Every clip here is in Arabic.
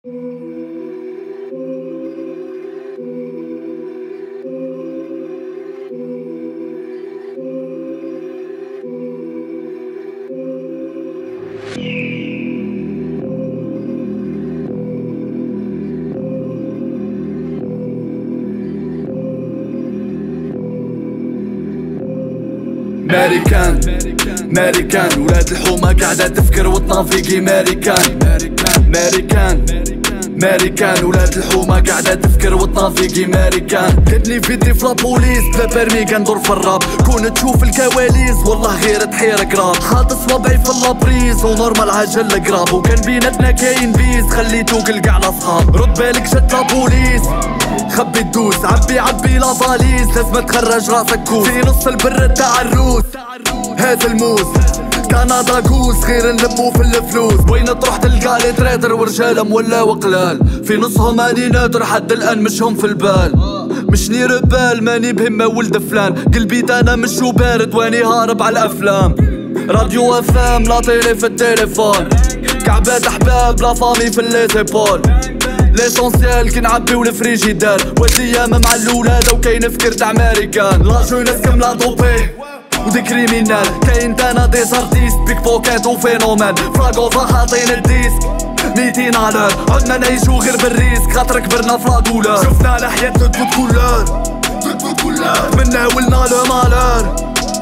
ماريكان ولاد الحومة قاعدة تفكر والطنفيقي ماريكان ولاد الحومة قاعدة تفكر والطنفيقي ماريكان. قدني فيدي في لابوليس بلا برمي كندور في الراب، كون تشوف الكواليس والله غير تحير قراب. حاط صوابعي في اللابريز ونورمال عجل قراب، وكان بيناتنا كاين بيز خليتوك لقاع الاصحاب. رد بالك جات لابوليس خبي الدوس، عبي لافاليز لازم تخرج راسك كوس. في نص البر تاع الروس هذا الموس كندا كوس، غير نلمو في الفلوس. وين تروح تلقى لي تريدر ورجاله مولى وقلال، في نصهم اني نادر حد الان مشهم في البال. مشني ربال ماني بهمه ولد فلان، قلبي انا مش بارد واني هارب على الافلام. راديو افلام لا طيري في التليفون، كعبات احباب لا فامي في الليزيبول. ليسونسيال كي نعبيو الفريجيدار، وزيام مع الاولاد وكاين فكر تاع ماريكان. لا جونيس كامله دوبي ودي كريمينال، كاين تانا ديس ارتيست بيك بوكيت وفينومان. فلاغوفا حاطين الديسك 200 علار، عدنا نعيشو غير بالريسك خاطر كبرنا في لاكولار. شفنا لحيات تدفوت كولار منا ولنا لو مالار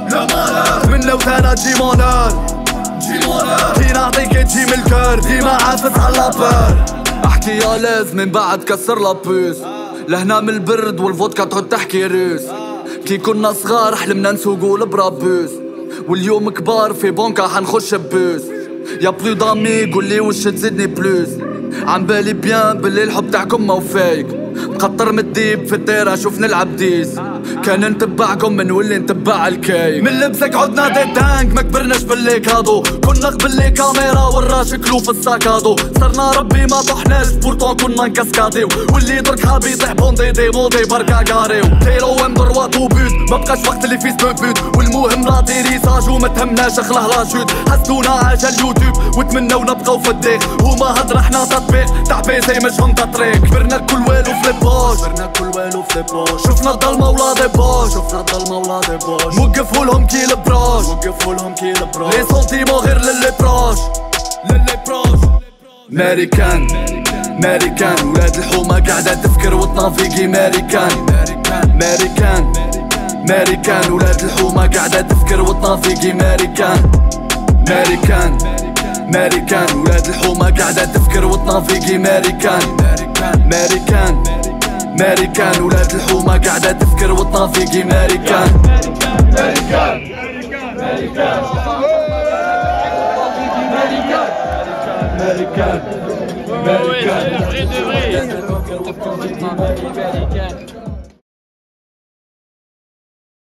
منا وثانا تجي مونار كي نعطيك تجي من الكار، ديما عافس على لابار. احكي يا لاز من بعد كسر لابوس، لهنا من البرد والفودكا تعود تحكي روس. كي كنا صغار حلمنا نسوقو البرابوس، واليوم كبار في بونكا حنخش ببوس. يا بلو دامي قولي وش تزيدني بلوس، عم بالي بيان باللي الحب تاعكم مو فايك. مقطر مديب في الديرة شوف نلعب ديس، كان نتبعكم منولي نتبع الكايك. من لبسك عدنا دي تانك ما كبرناش باللي كادو، كنا قبل لي كاميرا وراش كلو في الساكادو. صرنا ربي ما طحناش بورتون كنا نكاسكاديو، واللي درك حاب يطيح بوندي دي مودي بركا كاريو. كيلو ام دروات وبوت ما بقاش وقت اللي فيه بوت، والمهم لا تيريساج وما تهمناش اخلاه لا شوت. حسدونا عاجل اليوتيوب وتمنوا نبقاو في الديخ، هما هضر احنا تطبيق تعبي زي مشهم تطريق. كبرنا الكل والو في البوش، شفنا الضلمة ولا دي بوش، وقفولهم كي البروش، لي سونتيمون غير للي بروش. ماريكان ولاد الحومة قاعدة تفكر والطنفيقي ماريكان ولاد الحومة قاعدة تفكر والطنفيقي ماريكان ولاد الحومة قاعدة تفكر والطنفيقي ماريكان ولاد الحومة قاعدة تفكر والطنفيقي ماريكان. Ouais, c'est vrai de vrai.